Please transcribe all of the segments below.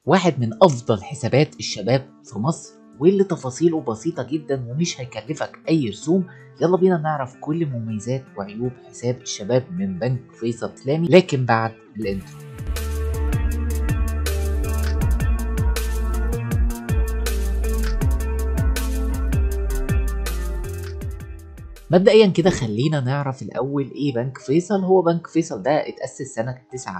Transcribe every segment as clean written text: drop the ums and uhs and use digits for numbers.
واحد من افضل حسابات الشباب في مصر، واللي تفاصيله بسيطة جدا ومش هيكلفك اي رسوم. يلا بينا نعرف كل مميزات وعيوب حساب الشباب من بنك فيصل اسلامي، لكن بعد الانترو. مبدئيا كده خلينا نعرف الاول ايه بنك فيصل. هو بنك فيصل ده اتأسس سنة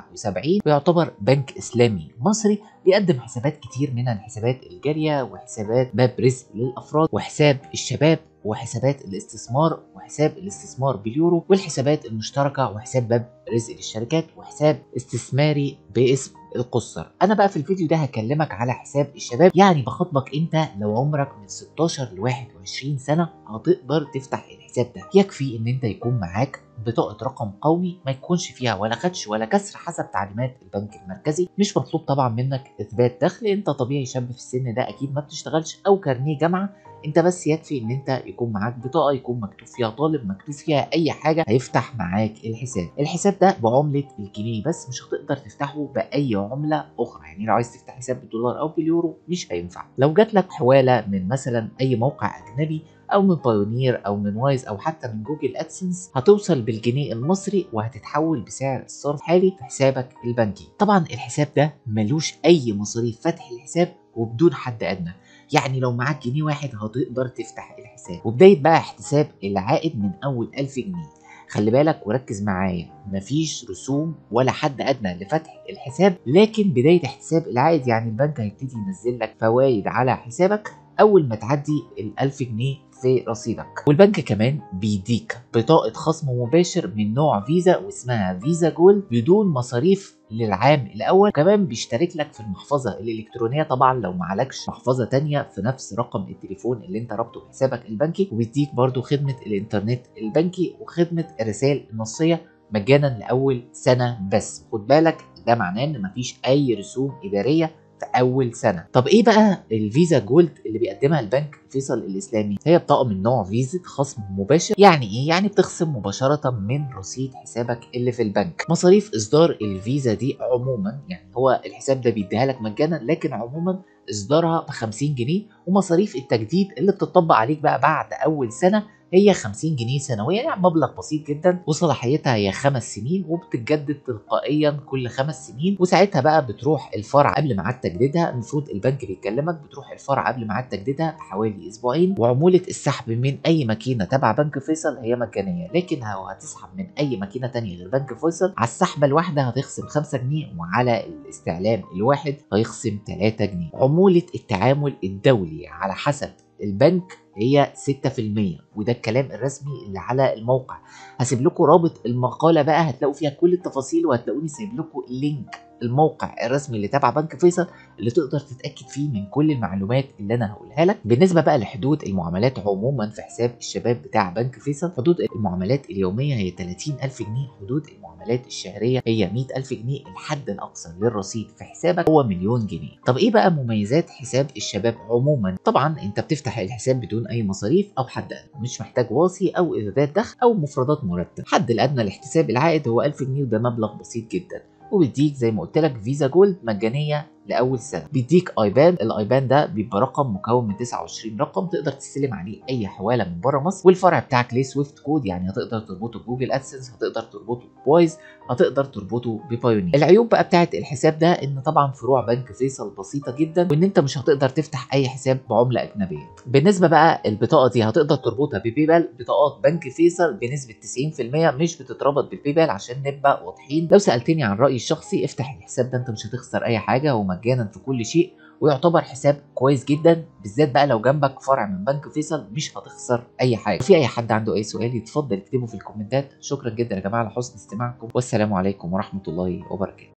79 ويعتبر بنك اسلامي مصري، بيقدم حسابات كتير منها الحسابات الجارية وحسابات باب رزق للافراد وحساب الشباب وحسابات الاستثمار وحساب الاستثمار باليورو والحسابات المشتركة وحساب باب رزق للشركات وحساب استثماري باسم القصر. انا بقى في الفيديو ده هكلمك على حساب الشباب، يعني بخاطبك انت لو عمرك من 16 ل 21 سنة هتقدر تفتح الحساب ده. يكفي ان انت يكون معاك بطاقة رقم قومي ما يكونش فيها ولا خدش ولا كسر حسب تعليمات البنك المركزي. مش مطلوب طبعا منك اثبات دخل، انت طبيعي شاب في السن ده اكيد ما بتشتغلش او كارنيه جامعة. انت بس يكفي ان انت يكون معاك بطاقه يكون مكتوب فيها طالب، مكتوب فيها اي حاجه هيفتح معاك الحساب. الحساب ده بعمله الجنيه بس، مش هتقدر تفتحه باي عمله اخرى. يعني لو عايز تفتح حساب بالدولار او باليورو مش هينفع. لو جات لك حواله من مثلا اي موقع اجنبي او من بايونير او من وايز او حتى من جوجل ادسنس، هتوصل بالجنيه المصري وهتتحول بسعر الصرف الحالي في حسابك البنكي. طبعا الحساب ده ملوش اي مصاريف فتح الحساب وبدون حد ادنى، يعني لو معاك جنيه واحد هتقدر تفتح الحساب. وبداية بقى احتساب العائد من أول 1000 جنيه. خلي بالك وركز معايا، مفيش رسوم ولا حد أدنى لفتح الحساب، لكن بداية احتساب العائد يعني البنك هيبتدي ينزل لك فوائد على حسابك أول ما تعدي ال1000 جنيه في رصيدك. والبنك كمان بيديك بطاقة خصم مباشر من نوع فيزا واسمها فيزا جولد بدون مصاريف للعام الاول. كمان بيشترك لك في المحفظه الالكترونيه طبعا لو معلكش محفظه تانية في نفس رقم التليفون اللي انت رابطه بحسابك البنكي. وبيديك برضو خدمه الانترنت البنكي وخدمه الرسائل النصيه مجانا لاول سنه بس. خد بالك ده معناه ان مفيش اي رسوم اداريه في اول سنه. طب ايه بقى الفيزا جولد اللي بيقدمها البنك فيصل الاسلامي؟ هي بطاقه من نوع فيزا خصم مباشر. يعني ايه؟ يعني بتخصم مباشره من رصيد حسابك اللي في البنك. مصاريف اصدار الفيزا دي عموما، يعني هو الحساب ده بيديها لك مجانا، لكن عموما اصدارها ب 50 جنيه. ومصاريف التجديد اللي بتطبق عليك بقى بعد اول سنه هي 50 جنيه سنويا، يعني مبلغ بسيط جدا. وصلاحيتها هي 5 سنين وبتتجدد تلقائيا كل 5 سنين. وساعتها بقى بتروح الفرع قبل ميعاد تجديدها. المفروض البنك بيكلمك بتروح الفرع قبل ميعاد تجديدها بحوالي اسبوعين. وعمولة السحب من اي ماكينة تبع بنك فيصل هي مجانية، لكن لو هتسحب من اي ماكينة تانية غير بنك فيصل على السحبة الواحدة هتخصم 5 جنيه، وعلى الاستعلام الواحد هيخصم 3 جنيه. عمولة التعامل الدولي على حسب البنك هي 6%، وده الكلام الرسمي اللي على الموقع. هسيب لكم رابط المقالة بقى هتلاقوا فيها كل التفاصيل، وهتلاقوني سايب لكم لينك الموقع الرسمي اللي تبع بنك فيصل اللي تقدر تتأكد فيه من كل المعلومات اللي انا هقولها لك. بالنسبة بقى لحدود المعاملات عموما في حساب الشباب بتاع بنك فيصل، حدود المعاملات اليومية هي 30,000 جنيه، حدود المعاملات الشهرية هي 100,000 جنيه، الحد الأقصى للرصيد في حسابك هو 1,000,000 جنيه. طب ايه بقى مميزات حساب الشباب عموما؟ طبعا انت بتفتح الحساب بدون اي مصاريف او حد ادنى، مش محتاج وصي او اثبات دخل او مفردات مرتب. الحد الادنى لاحتساب العائد هو 1000 جنيه، وده مبلغ بسيط جدا. وبيديك زي ما قلت لك فيزا جولد مجانيه لاول سنه. بيديك ايبان، الايبان ده بيبقى رقم مكون من 29 رقم تقدر تستلم عليه اي حواله من بره مصر. والفرع بتاعك ليه سويفت كود، يعني هتقدر تربطه بجوجل ادسنس، هتقدر تربطه بوايز، هتقدر تربطه ببايونير. العيوب بقى بتاعت الحساب ده ان طبعا فروع بنك فيصل بسيطه جدا، وان انت مش هتقدر تفتح اي حساب بعمله اجنبيه. بالنسبه بقى البطاقه دي هتقدر تربطها ببيبال. بطاقات بنك فيصل بنسبه 90% مش بتتربط بالبيبال عشان نبقى واضحين. لو سالتني عن رايي الشخصي افتح الحساب ده، انت مش هتخسر اي حاجه ومجانا في كل شيء، ويعتبر حساب كويس جدا، بالذات بقى لو جنبك فرع من بنك فيصل مش هتخسر اي حاجه. في اي حد عنده اي سؤال يتفضل يكتبه في الكومنتات. شكرا جدا يا جماعه لحسن استماعكم، والسلام عليكم ورحمه الله وبركاته.